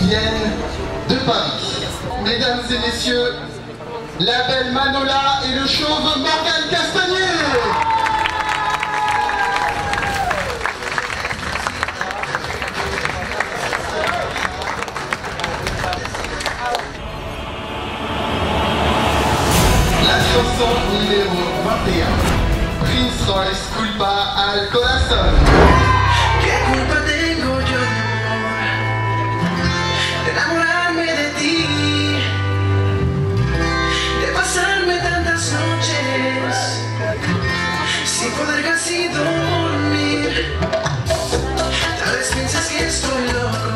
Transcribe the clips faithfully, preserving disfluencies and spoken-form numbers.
viennent de Paris. Mesdames et messieurs, la belle Manola et le chauve Morgane Castagnier. La chanson numéro vingt et un, Prince Royce, Culpa al Corazón. ¿Qué culpa tengo yo de enamorarme de ti? De pasarme tantas noches sin poder casi dormir. Tal vez piensas que estoy loco,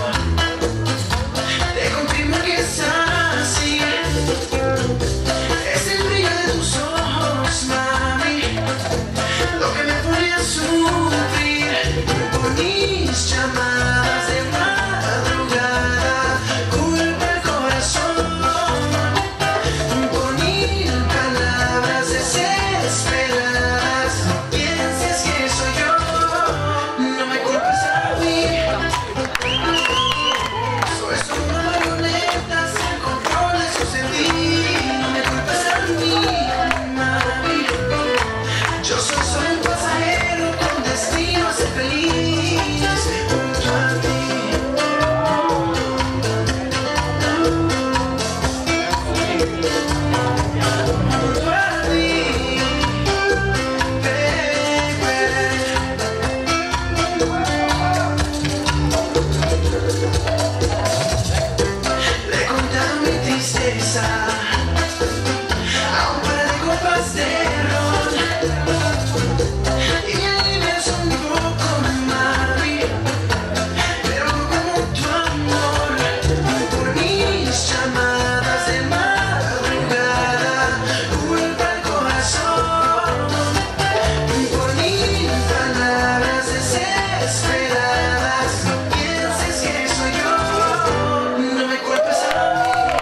te confirmo que es así. Es el brillo de tus ojos, mami, lo que me pone a sufrir por mis llamadas de madrugada. Culpa el corazón por mil palabras desesperadas. Piensas que soy yo, no me culpes a mí. Soy solo una marioneta sin control de su sentir. No me culpes a mí, mami. Yo soy solo un pasajero con destino a ser feliz junto a ti. Junto a ti, baby. Le he contado mi tristeza a un par de copas de ron. Y mi alivio es un poco, mami, pero no como tu amor. Por mis llamadas de madrugada, culpa el corazón por mil palabras desesperadas. Pienses que soy yo, no me culpes a mí.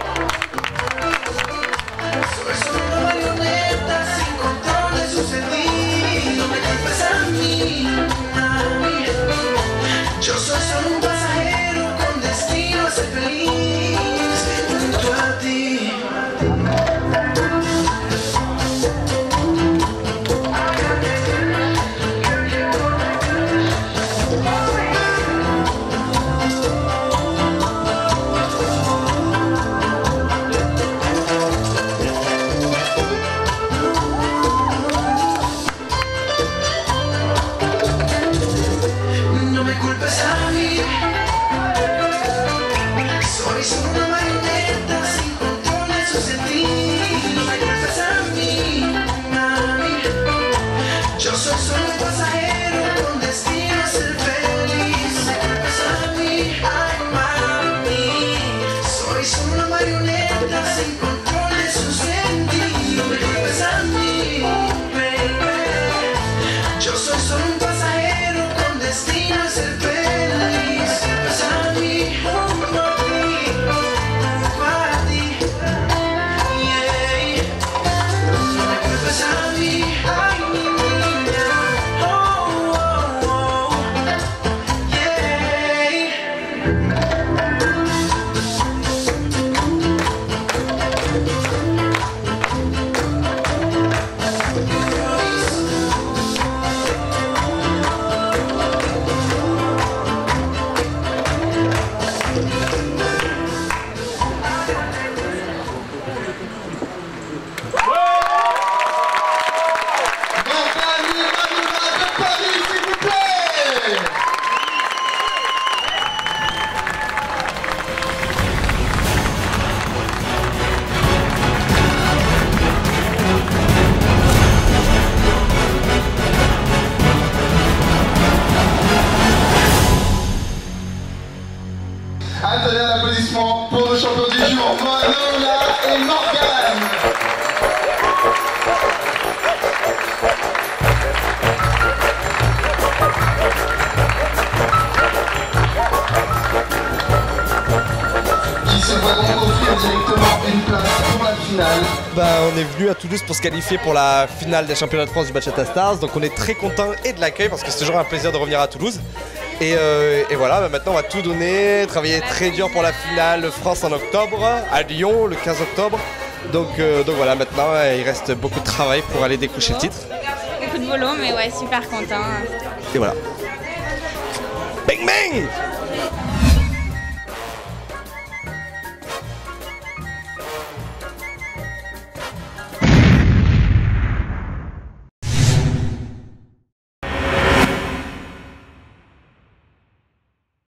Soy solo una marioneta sin control de su sentir. No me culpes a mí, mami. Yo soy solo un pasajero con destino a ser feliz junto a ti. No me culpes a mí. Soy solo una marioneta sin control de su sentir. No me culpes a mí, mami. Yo soy solo un pasajero con destino a ser feliz. No me culpes a mí, ay, mami. Soy solo una marioneta sin control de su sentir. No me culpes a mí, baby. Yo soy solo un pasajero con destino a ser feliz. Pues a mí, junto a ti, junto a ti, yeah. No me culpes a mí, ay, mi niña, oh, oh, oh, yeah. Morgane et Manola de Paris, s'il vous plaît. Attendez un applaudissement pour nos champions du jour, Manola et Morgane. Qui se voit donc offrir directement une place pour la finale. Bah, on est venu à Toulouse pour se qualifier pour la finale des championnats de France du Bachata Stars, donc on est très content et de l'accueil parce que c'est toujours un plaisir de revenir à Toulouse. Et, euh, et voilà, bah maintenant on va tout donner, travailler très dur pour la finale France en octobre, à Lyon le quinze octobre. Donc, euh, donc voilà, maintenant il reste beaucoup de travail pour aller décrocher le titre. Beaucoup de boulot, mais ouais, super content. Et voilà. Bang bang!